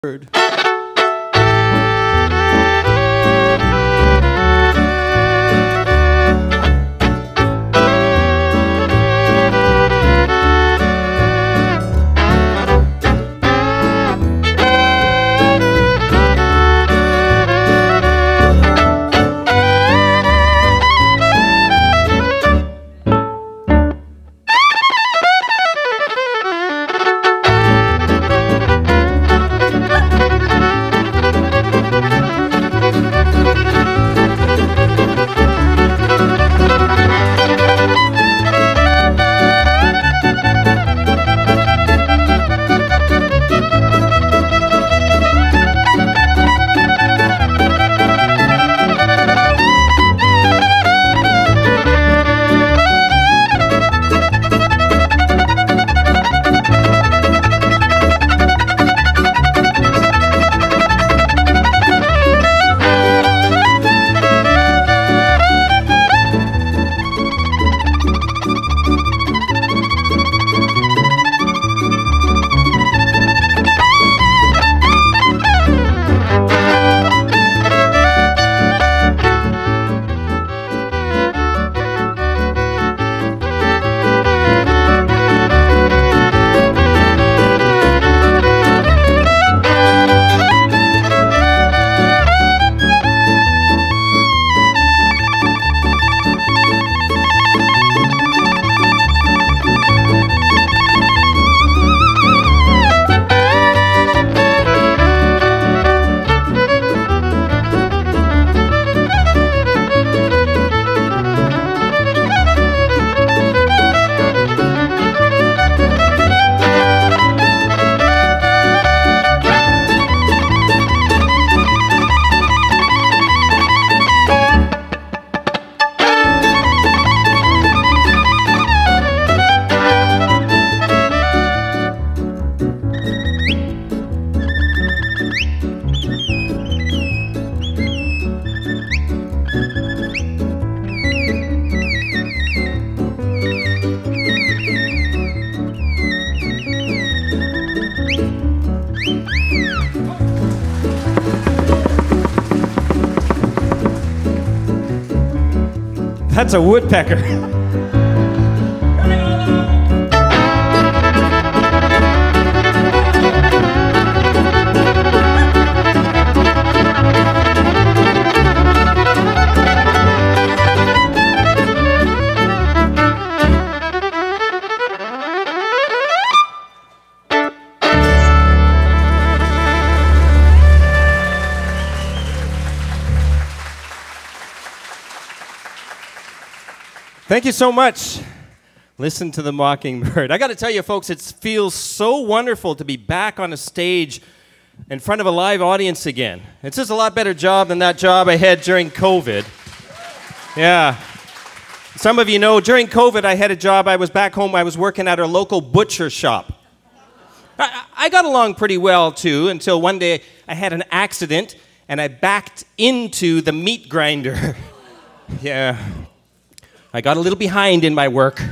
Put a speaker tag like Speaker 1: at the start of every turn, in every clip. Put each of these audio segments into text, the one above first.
Speaker 1: Bird. That's a woodpecker. Thank you so much. Listen to the Mockingbird. I got to tell you, folks, it feels so wonderful to be back on a stage in front of a live audience again. It's just a lot better job than that job I had during COVID. Yeah. Some of you know, during COVID, I had a job. I was back home. I was working at our local butcher shop. I got along pretty well, too, until one day I had an accident, and I backed into the meat grinder. Yeah. I got a little behind in my work.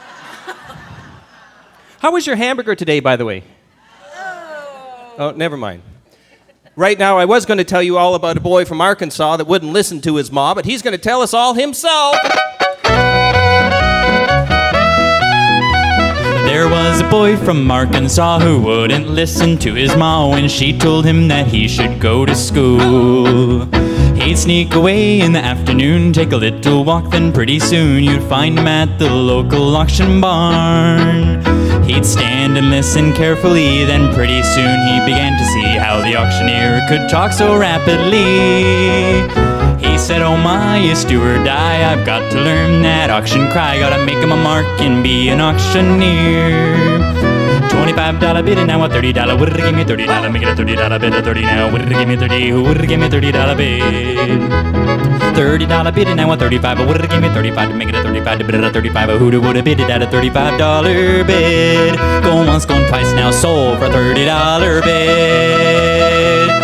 Speaker 1: How was your hamburger today, by the way? Oh, never mind. Right now, I was going to tell you all about a boy from Arkansas that wouldn't listen to his ma, but he's going to tell us all himself.
Speaker 2: There was a boy from Arkansas who wouldn't listen to his ma when she told him that he should go to school. He'd sneak away in the afternoon, take a little walk, then pretty soon you'd find him at the local auction barn. He'd stand and listen carefully, then pretty soon he began to see how the auctioneer could talk so rapidly. He said, oh my, it's do or die, I've got to learn that auction cry, gotta make him a mark and be an auctioneer. $25 bid and now a $30. Would it give me $30? Make it a $30 bid, a 30 now. Would it give me 30? Who would it give me $30 bid? $30 bid and now a 35. Would it give me 35 to make it a 35 to bid at a 35? Who would have bid it at a $35 bid? Going once, going twice, now sold for a $30 bid.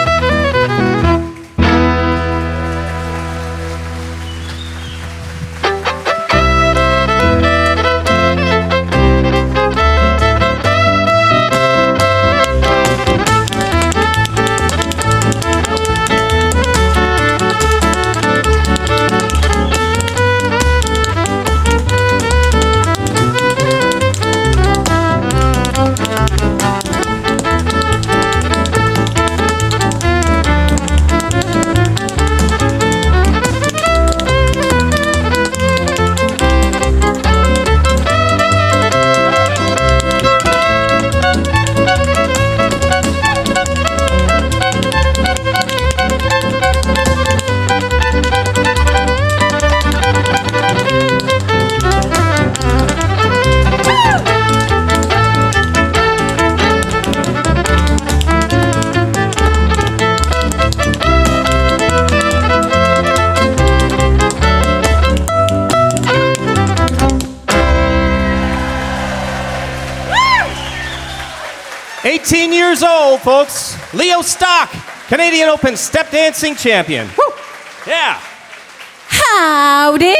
Speaker 1: 18 years old, folks. Leo Stock, Canadian Open step dancing champion. Woo. Yeah.
Speaker 3: Howdy.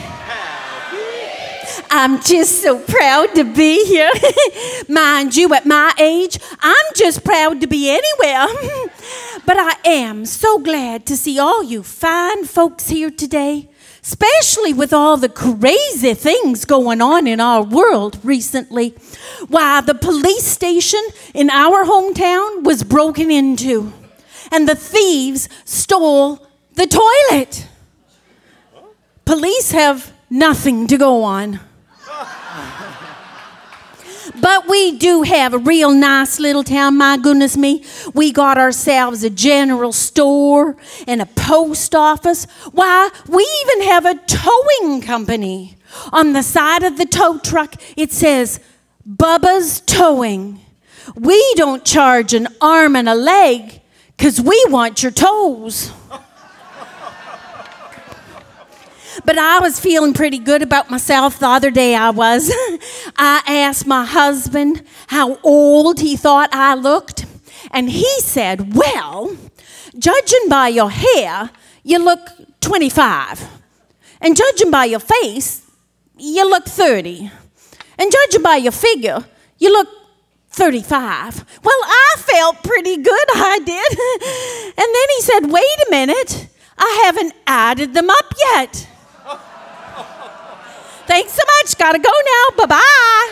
Speaker 3: I'm just so proud to be here. Mind you, at my age, I'm just proud to be anywhere. But I am so glad to see all you fine folks here today, especially with all the crazy things going on in our world recently. Why, the police station in our hometown was broken into, and the thieves stole the toilet. Police have nothing to go on. But we do have a real nice little town, my goodness me. We got ourselves a general store and a post office. Why, we even have a towing company. On the side of the tow truck, it says, Bubba's Towing. We don't charge an arm and a leg, 'cause we want your toes. But I was feeling pretty good about myself the other day. I asked my husband how old he thought I looked, and he said, well, judging by your hair, you look 25. And judging by your face, you look 30. And judging by your figure, you look 35. Well, I felt pretty good, I did. And then he said, wait a minute, I haven't added them up yet. Thanks so much. Gotta go now. Bye-bye.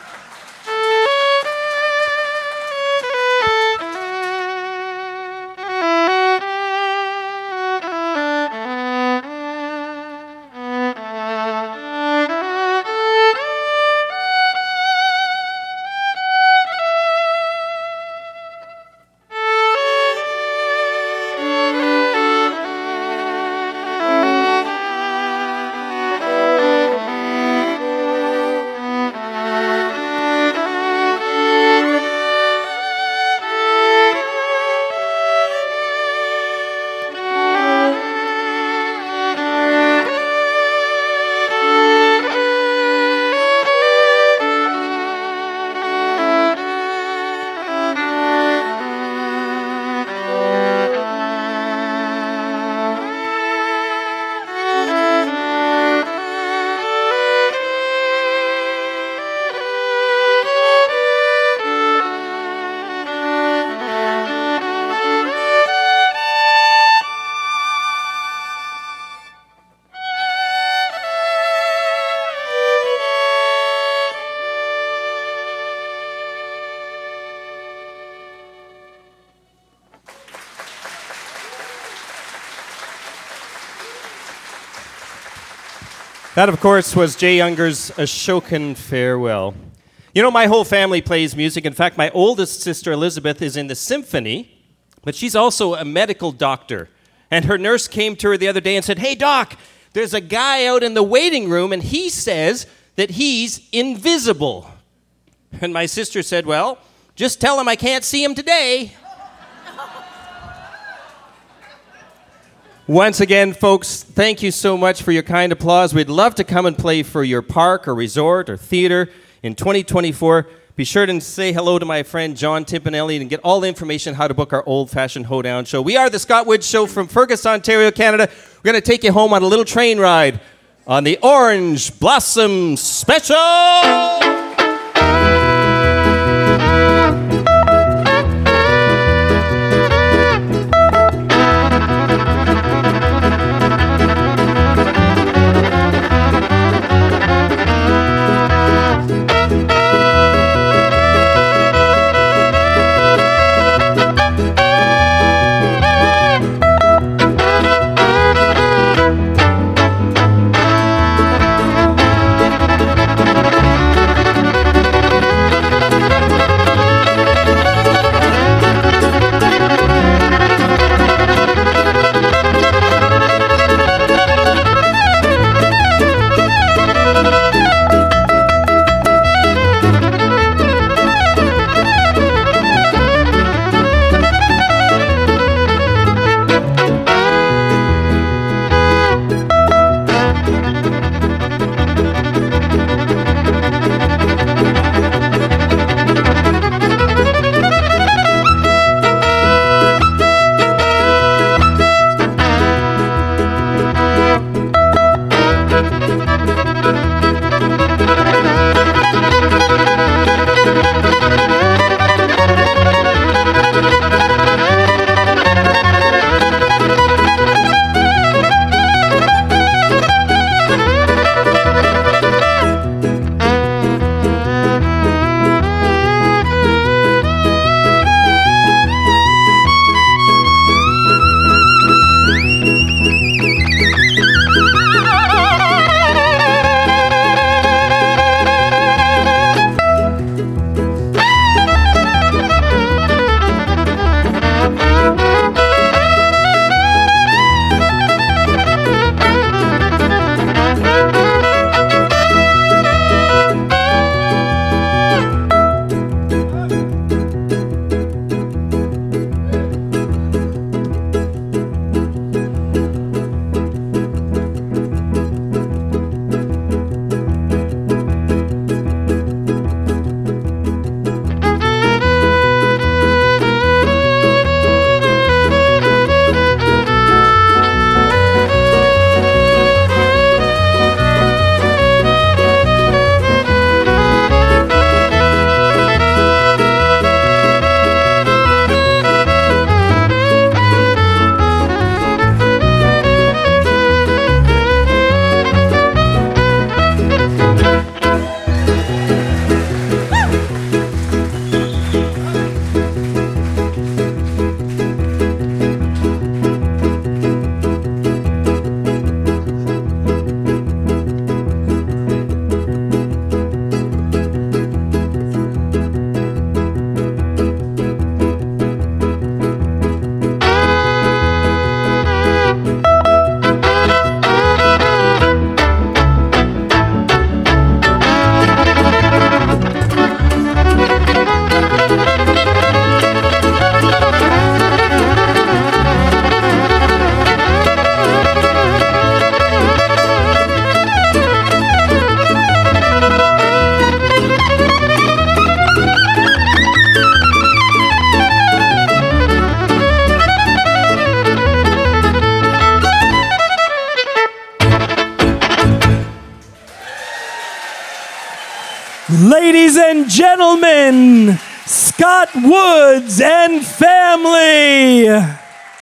Speaker 1: That, of course, was Jay Younger's Ashokan Farewell. You know, my whole family plays music. In fact, my oldest sister, Elizabeth, is in the symphony, but she's also a medical doctor. And her nurse came to her the other day and said, hey, Doc, there's a guy out in the waiting room, and he says that he's invisible. And my sister said, well, just tell him I can't see him today. Once again, folks, thank you so much for your kind applause. We'd love to come and play for your park or resort or theater in 2024. Be sure to say hello to my friend John Timpanelli and get all the information how to book our old-fashioned hoedown show. We are the Scott Wood Show from Fergus, Ontario, Canada. We're going to take you home on a little train ride on the Orange Blossom Special!
Speaker 4: Ladies and gentlemen, Scott Woods and family.